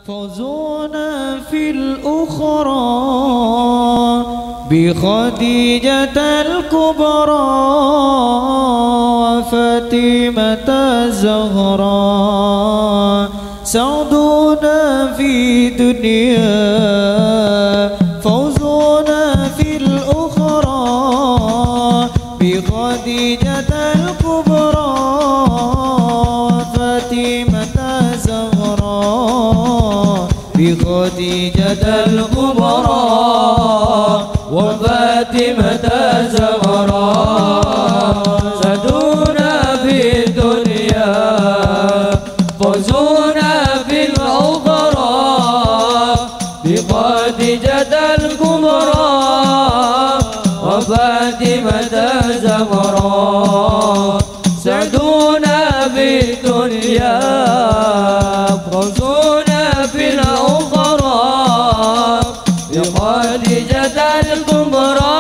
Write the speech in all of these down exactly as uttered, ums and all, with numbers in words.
فوزنا في الأخرى بخديجة الكبرى وفاطمة الزهراء سعدنا في دنيا فوزنا في الأخرى بخديجة الكبرى وفاطمة الزهراء بخديجة الكبرى وفاطمة الزهراء سعدنا في الدنيا فوزنا في الأخرى بخديجة الكبرى وفاطمة الزهراء سعدنا في الدنيا فوزنا في الأخرى بخديجة الكبرى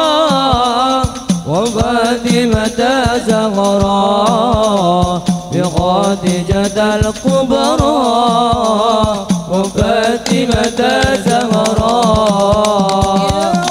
وفاطمة الزهراء بخديجة الكبرى وفاطمة الزهراء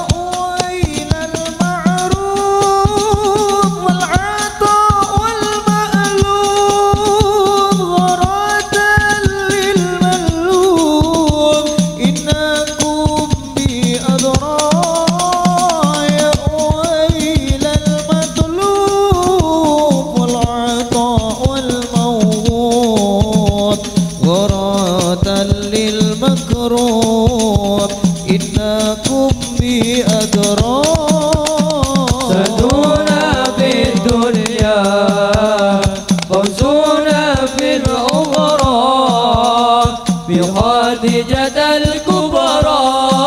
إنكم بأدرى سعدنا في الدنيا فوزنا في الأخرى بخديجة الكبرى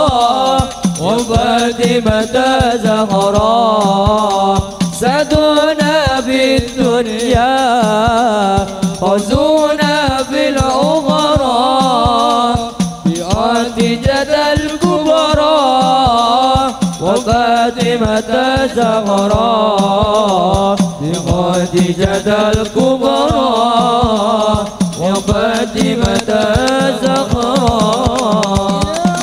وفاطمة الزهراء سعدنا في الدنيا فوزنا في الأخرى بخديجة الكبرى وفاطمة الزهراء بخديجة الكبرى وفاطمة الزهراء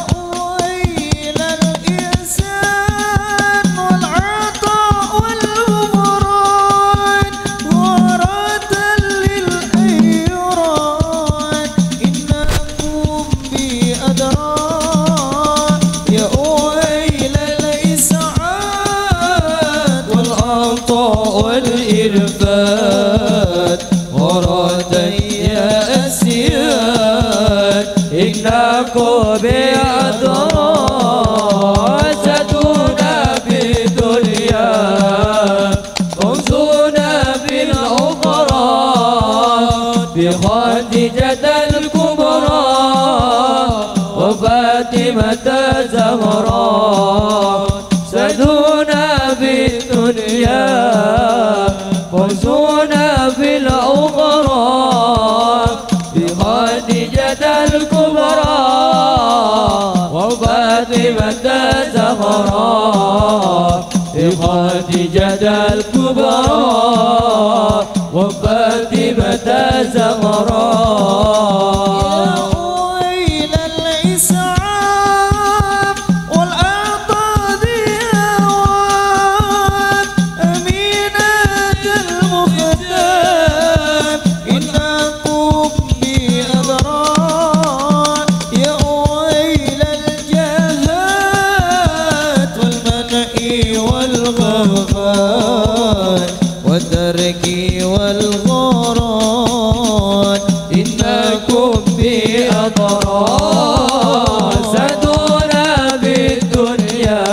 والإرفاد غرادا يا أسياد إنكم بأدرى سعدنا في الدنيا فوزنا في الأخرى بخديجة الكبرى وفاطمة الزهراء سعدنا في الدنيا فوزنا في الأخرى بخديجة الكبرى وفاطمة الزهراء بخديجة الكبرى وفاطمة الزهراء والدرك والغران إنكم بأضرار سعدنا بالدنيا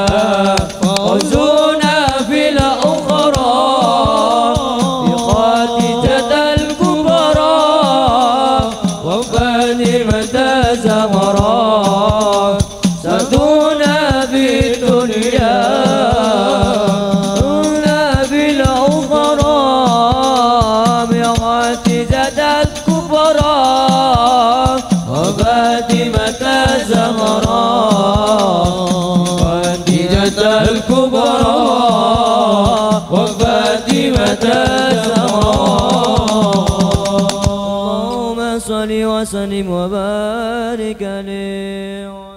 فوزنا في الأخرى بخديجة الكبرى وفاطمة الزهراء سعدنا بالدنيا وفاطمة الزهراء خديجة الكبرى وفاطمة الزهراء اللهم صل وسلم وسلم وبارك عليه.